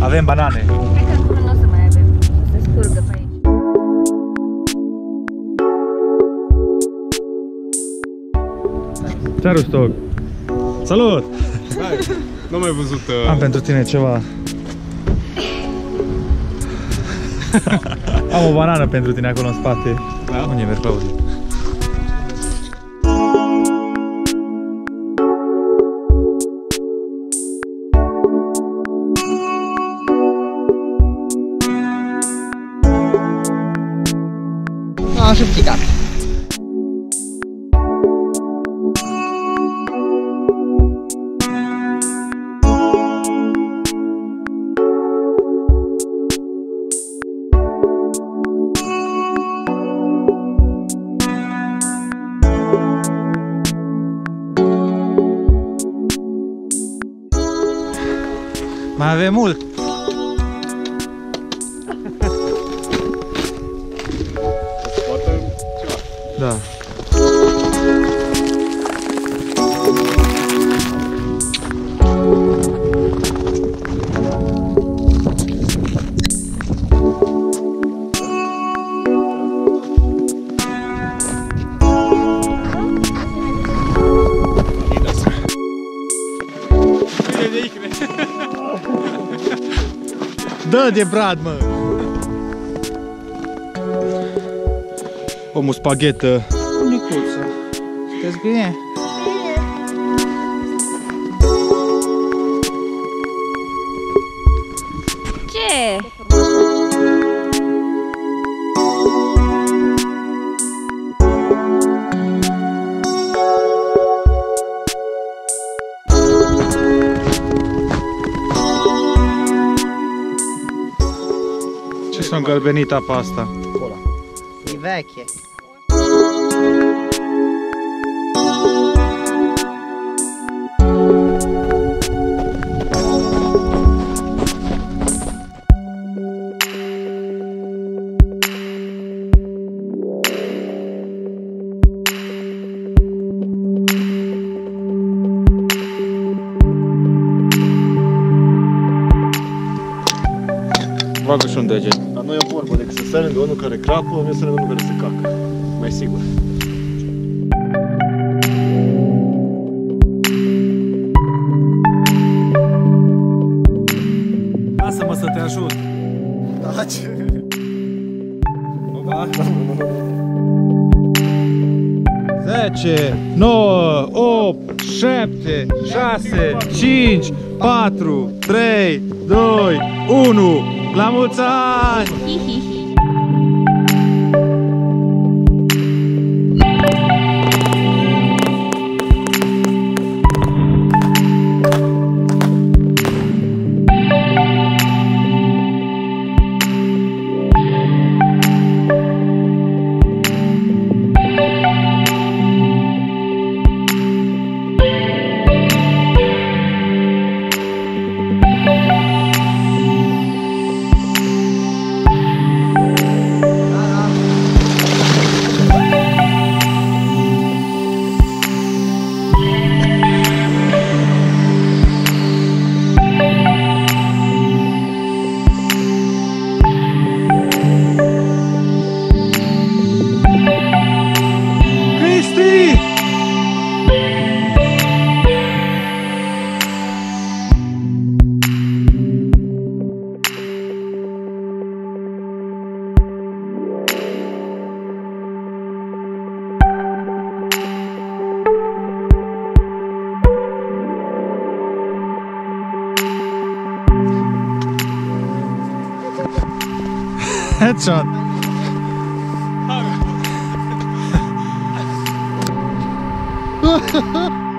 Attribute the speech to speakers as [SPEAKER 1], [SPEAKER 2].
[SPEAKER 1] Avem banane.
[SPEAKER 2] Cred că acum nu o să mai avem. O să scurgă pe aici.
[SPEAKER 1] Ce-a Rustoc? Salut!
[SPEAKER 3] Hai, nu am mai văzut...
[SPEAKER 1] Am pentru tine ceva. Am o banană pentru tine acolo în spate.
[SPEAKER 3] Da?
[SPEAKER 1] Unde merg, Claudiu?
[SPEAKER 4] Am și picat.
[SPEAKER 1] Mai avem mult.
[SPEAKER 3] Poate ceva.
[SPEAKER 1] Da. Dă de brad, mă! Omul spaghetă.
[SPEAKER 4] Micuță. Sunteți bine?
[SPEAKER 2] Ce?
[SPEAKER 1] Ce s-a îngălbenit apa asta?
[SPEAKER 4] Cola. E veche.
[SPEAKER 1] Bagă și un deget.
[SPEAKER 3] Dar nu e o vorbă decât să stai lângă unul care crapă, mie să lângă unul care se cacă. Mai sigur.
[SPEAKER 1] Lasă-mă să te ajut.
[SPEAKER 3] Da, ce?
[SPEAKER 1] Da? 10, 9, 8, 7, 6, 5, 4, 3, 2, 1. La mulți ani!
[SPEAKER 2] Hihihi.
[SPEAKER 1] Headshot!